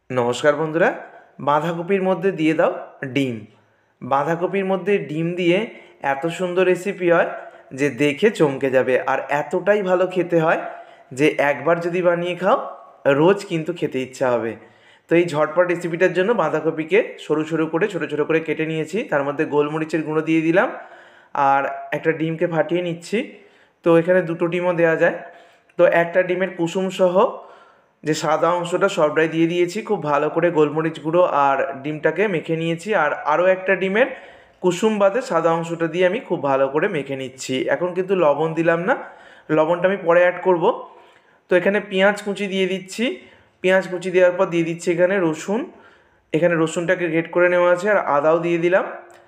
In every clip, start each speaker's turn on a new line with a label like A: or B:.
A: নমস্কার বন্ধুরা, বাঁধাকপির মধ্যে দিয়ে দাও ডিম। বাঁধাকপির মধ্যে ডিম দিয়ে এত সুন্দর রেসিপি হয় যে দেখে চমকে যাবে, আর এতটাই ভালো খেতে হয় যে একবার যদি বানিয়ে খাও রোজ কিন্তু খেতে ইচ্ছা হবে। তো এই ঝটপট রেসিপিটার জন্য বাঁধাকপিকে সরু সরু করে ছোটো ছোটো করে কেটে নিয়েছি, তার মধ্যে গোলমরিচের গুঁড়ো দিয়ে দিলাম আর একটা ডিমকে ফাটিয়ে নিচ্ছি। তো এখানে দুটো ডিমও দেওয়া যায়। তো একটা ডিমের কুসুম সহ যে সাদা অংশটা সবটাই দিয়ে দিয়েছি, খুব ভালো করে গোলমরিচ গুঁড়ো আর ডিমটাকে মেখে নিয়েছি। আর আরও একটা ডিমের কুসুম বাদে সাদা অংশটা দিয়ে আমি খুব ভালো করে মেখে নিচ্ছি। এখন কিন্তু লবণ দিলাম না, লবণটা আমি পরে অ্যাড করব। তো এখানে পেঁয়াজ কুচি দিয়ে দিচ্ছি, পেঁয়াজ কুচি দেওয়ার পর দিয়ে দিচ্ছি এখানে রসুন, এখানে রসুনটাকে গ্রেট করে নেওয়া আছে, আর আদাও দিয়ে দিলাম।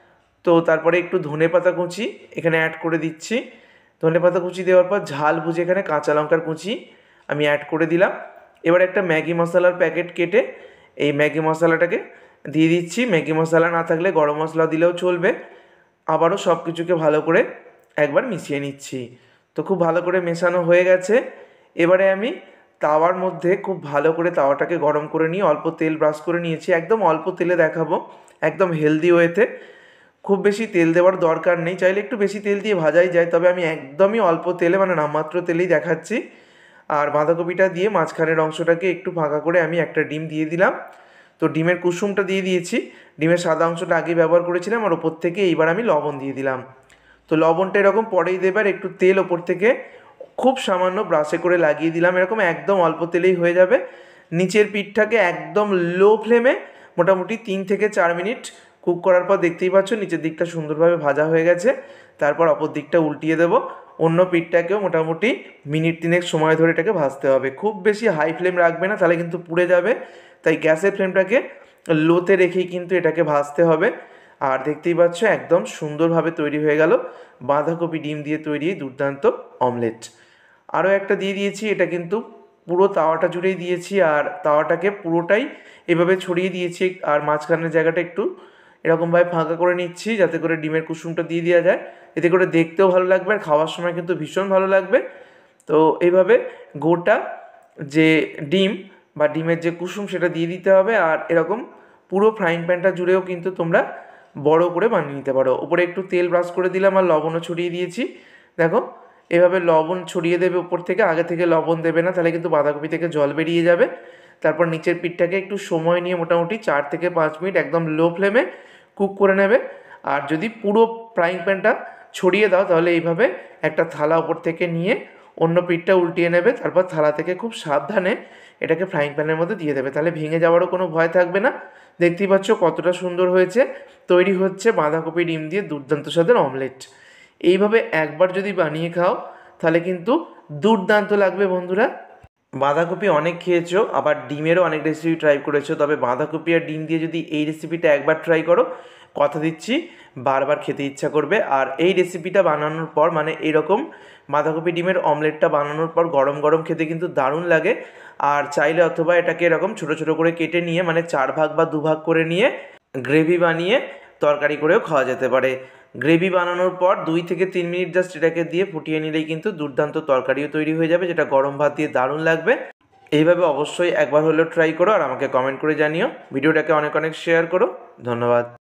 A: তো তারপরে একটু ধনেপাতা কুচি এখানে অ্যাড করে দিচ্ছি। ধনেপাতা কুচি দেওয়ার পর ঝাল বুঝে এখানে কাঁচা লঙ্কার কুচি আমি অ্যাড করে দিলাম। এবার একটা ম্যাগি মশলার প্যাকেট কেটে এই ম্যাগি মশলাটাকে দিয়ে দিচ্ছি। ম্যাগি মশলা না থাকলে গরম মশলা দিলেও চলবে। আবারও সব কিছুকে ভালো করে একবার মিশিয়ে নিচ্ছি। তো খুব ভালো করে মেশানো হয়ে গেছে। এবারে আমি তাওয়ার মধ্যে খুব ভালো করে তাওয়াটাকে গরম করে নিয়ে অল্প তেল ব্রাশ করে নিয়েছি। একদম অল্প তেলে দেখাবো, একদম হেলদি ওয়েতে। খুব বেশি তেল দেওয়ার দরকার নেই, চাইলে একটু বেশি তেল দিয়ে ভাজাই যায়, তবে আমি একদমই অল্প তেলে মানে নামমাত্র তেলেই দেখাচ্ছি। আর বাঁধাকপিটা দিয়ে মাঝখানের অংশটাকে একটু ফাঁকা করে আমি একটা ডিম দিয়ে দিলাম। তো ডিমের কুসুমটা দিয়ে দিয়েছি, ডিমের সাদা অংশটা আগে ব্যবহার করেছিলাম, আর ওপর থেকে এইবার আমি লবণ দিয়ে দিলাম। তো লবণটা এরকম পরেই দেবার, একটু তেল ওপর থেকে খুব সামান্য ব্রাশে করে লাগিয়ে দিলাম, এরকম একদম অল্প তেলেই হয়ে যাবে। নিচের পিঠটাকে একদম লো ফ্লেমে মোটামুটি 3 থেকে 4 মিনিট কুক করার পর দেখতেই পাচ্ছ নিচের দিকটা সুন্দরভাবে ভাজা হয়ে গেছে। তারপর অপর দিকটা উল্টিয়ে দেবো। অন্য পিঠটাকেও মোটামুটি মিনিট 3 সময় ধরে এটাকে ভাজতে হবে। খুব বেশি হাই ফ্লেম রাখবে না, তাহলে কিন্তু পুড়ে যাবে। তাই গ্যাসের ফ্লেমটাকে লোতে রেখেই কিন্তু এটাকে ভাজতে হবে। আর দেখতেই পাচ্ছ একদম সুন্দরভাবে তৈরি হয়ে গেল বাঁধাকপি ডিম দিয়ে তৈরি দুর্দান্ত অমলেট। আরও একটা দিয়ে দিয়েছি, এটা কিন্তু পুরো তাওয়াটা জুড়েই দিয়েছি, আর তাওয়াটাকে পুরোটাই এভাবে ছড়িয়ে দিয়েছি। আর মাঝখানের জায়গাটা একটু এরকমভাবে ফাঁকা করে নিচ্ছি যাতে করে ডিমের কুসুমটা দিয়ে দেওয়া যায়। এতে করে দেখতেও ভালো লাগবে আর খাওয়ার সময় কিন্তু ভীষণ ভালো লাগবে। তো এইভাবে গোটা যে ডিম বা ডিমের যে কুসুম সেটা দিয়ে দিতে হবে। আর এরকম পুরো ফ্রাইং প্যানটা জুড়েও কিন্তু তোমরা বড় করে বানিয়ে নিতে পারো। উপরে একটু তেল ব্রাশ করে দিলাম আর লবণও ছড়িয়ে দিয়েছি। দেখো এভাবে লবণ ছড়িয়ে দেবে উপর থেকে, আগে থেকে লবণ দেবে না, তাহলে কিন্তু বাঁধাকপি থেকে জল বেরিয়ে যাবে। তারপর নিচের পিঠটাকে একটু সময় নিয়ে মোটামুটি 4 থেকে 5 মিনিট একদম লো ফ্লেমে কুক করে নেবে। আর যদি পুরো ফ্রাইং প্যানটা ছড়িয়ে দাও তাহলে এইভাবে একটা থালা ওপর থেকে নিয়ে অন্য পিঠটা উল্টিয়ে নেবে, তারপর থালা থেকে খুব সাবধানে এটাকে ফ্রাইং প্যানের মধ্যে দিয়ে দেবে, তাহলে ভেঙে যাওয়ারও কোনো ভয় থাকবে না। দেখতেই পাচ্ছ কতটা সুন্দর হয়েছে। তৈরি হচ্ছে বাঁধাকপি ডিম দিয়ে দুর্দান্ত স্বাদের অমলেট। এইভাবে একবার যদি বানিয়ে খাও তাহলে কিন্তু দুর্দান্ত লাগবে বন্ধুরা। বাঁধাকপি অনেক খেয়েছো, আবার ডিমেরও অনেক রেসিপি ট্রাই করেছো, তবে বাঁধাকপি আর ডিম দিয়ে যদি এই রেসিপিটা একবার ট্রাই করো কথা দিচ্ছি বারবার খেতে ইচ্ছা করবে। আর এই রেসিপিটা বানানোর পর মানে এরকম বাঁধাকপি ডিমের অমলেটটা বানানোর পর গরম গরম খেতে কিন্তু দারুণ লাগে। আর চাইলে অথবা এটাকে এরকম ছোটো ছোটো করে কেটে নিয়ে মানে 4 ভাগ বা 2 ভাগ করে নিয়ে গ্রেভি বানিয়ে তরকারি করেও খাওয়া যেতে পারে। গ্রেভি বানানোর পর 2 থেকে 3 মিনিট জাস্ট এটাকে দিয়ে ফুটিয়ে নিলেই কিন্তু দুর্দান্ত তরকারিও তৈরি হয়ে যাবে, যেটা গরম ভাত দিয়ে দারুণ লাগবে। এইভাবে অবশ্যই একবার হলেও ট্রাই করো আর আমাকে কমেন্ট করে জানিও। ভিডিওটাকে অনেক অনেক শেয়ার করো। ধন্যবাদ।